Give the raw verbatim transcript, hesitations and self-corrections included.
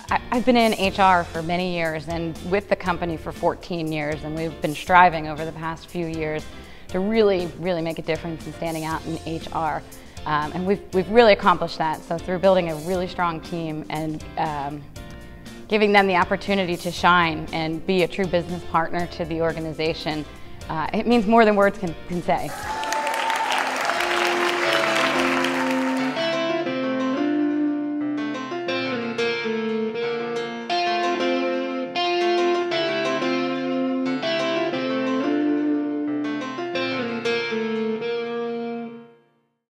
I, I've been in H R for many years and with the company for fourteen years, and we've been striving over the past few years to really, really make a difference in standing out in H R. Um, and we've, we've really accomplished that. So through building a really strong team and um, giving them the opportunity to shine and be a true business partner to the organization, uh, it means more than words can, can say.